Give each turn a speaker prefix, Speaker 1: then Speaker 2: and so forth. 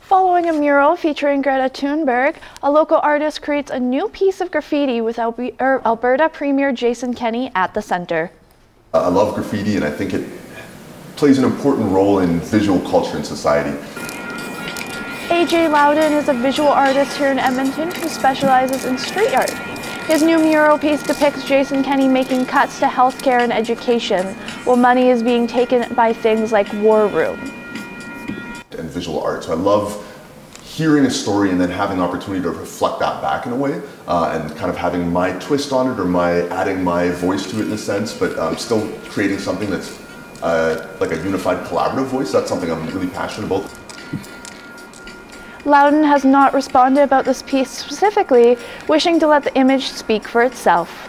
Speaker 1: Following a mural featuring Greta Thunberg, a local artist creates a new piece of graffiti with Alberta Premier Jason Kenney at the center.
Speaker 2: I love graffiti, and I think it plays an important role in visual culture in society.
Speaker 1: AJ Loudon is a visual artist here in Edmonton who specializes in street art. His new mural piece depicts Jason Kenney making cuts to healthcare and education, while money is being taken by things like War Room.
Speaker 2: And visual art. So I love hearing a story and then having the opportunity to reflect that back in a way, and kind of having my twist on it, or adding my voice to it in a sense, but still creating something that's like a unified collaborative voice. That's something I'm really passionate about.
Speaker 1: Loudon has not responded about this piece specifically, wishing to let the image speak for itself.